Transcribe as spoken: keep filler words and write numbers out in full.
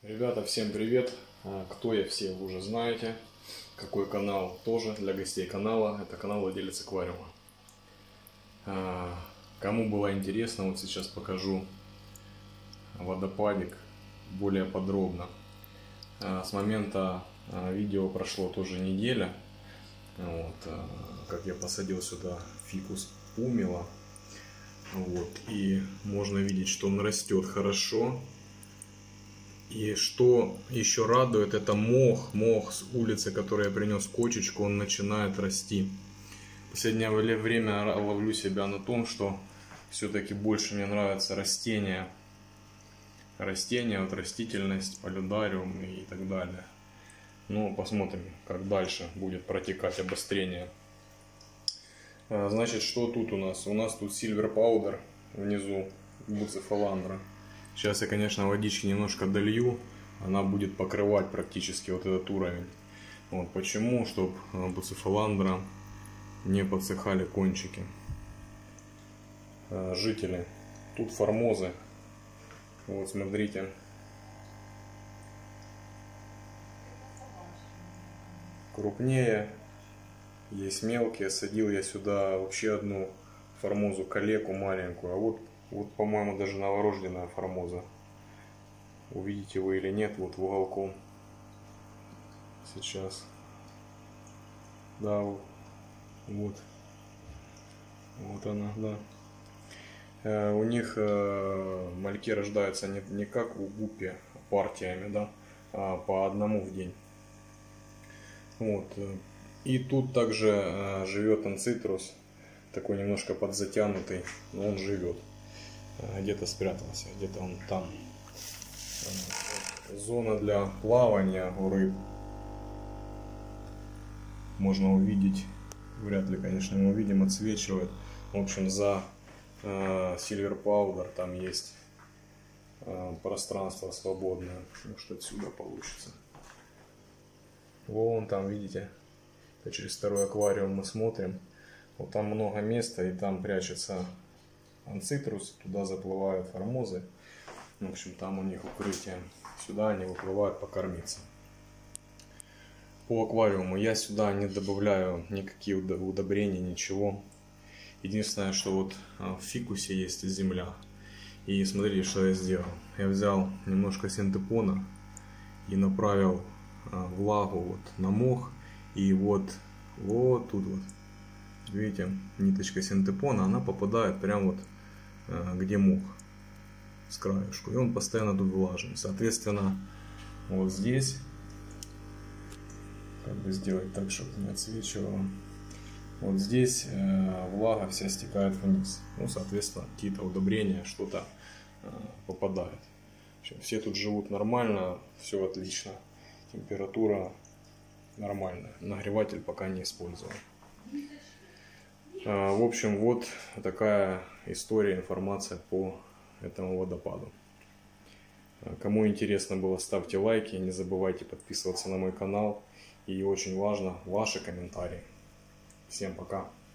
Ребята, всем привет! Кто я, все вы уже знаете. Какой канал, тоже для гостей канала. Это канал владелец аквариума. Кому было интересно, вот сейчас покажу водопадик более подробно. С момента видео прошло тоже неделя. Вот, как я посадил сюда фикус пумила. Вот, и можно видеть, что он растет хорошо. И что еще радует, это мох, мох с улицы, который я принес кочечку, он начинает расти. В последнее время ловлю себя на том, что все-таки больше мне нравятся растения. Растения, вот растительность, полюдариум и так далее. Ну, посмотрим, как дальше будет протекать обострение. Значит, что тут у нас? У нас тут Silver Powder внизу, буцефаландра. Сейчас я, конечно, водички немножко долью, она будет покрывать практически вот этот уровень. Вот почему, чтобы буцефаландра не подсыхали кончики. Жители, тут формозы. Вот смотрите. Крупнее, есть мелкие. Садил я сюда вообще одну формозу, калеку маленькую, а вот Вот, по-моему, даже новорожденная формоза. Увидите вы или нет, вот в уголком. Сейчас. Да, вот. Вот она, да. Э, у них э, мальки рождаются не, не как у гуппи партиями, да, а по одному в день. Вот. И тут также э, живет анцитрус, такой немножко подзатянутый, но он живет. Где-то спрятался, где-то он там. Зона для плавания у рыб. Можно увидеть, вряд ли, конечно, мы увидим, отсвечивает. В общем, за э, Silver Powder там есть э, пространство свободное. Может, отсюда получится. Вон там, видите, это через второй аквариум мы смотрим. Вот там много места, и там прячется анцитрус, туда заплывают формозы. В общем, там у них укрытие. Сюда они выплывают покормиться. По аквариуму я сюда не добавляю никакие удобрения, ничего. Единственное, что вот в фикусе есть земля. И смотрите, что я сделал. Я взял немножко синтепона и направил влагу вот на мох. И вот, вот тут вот, видите, ниточка синтепона, она попадает прямо вот где мох, с краешку, и он постоянно тут влажен. Соответственно, вот здесь, как бы сделать так, чтобы не отсвечивало, вот здесь э, влага вся стекает вниз. Ну, соответственно, какие-то удобрения, что-то э, попадает. В общем, все тут живут нормально, все отлично, температура нормальная, нагреватель пока не использовал. В общем, вот такая история, информация по этому водопаду. Кому интересно было, ставьте лайки, не забывайте подписываться на мой канал. И очень важно ваши комментарии. Всем пока!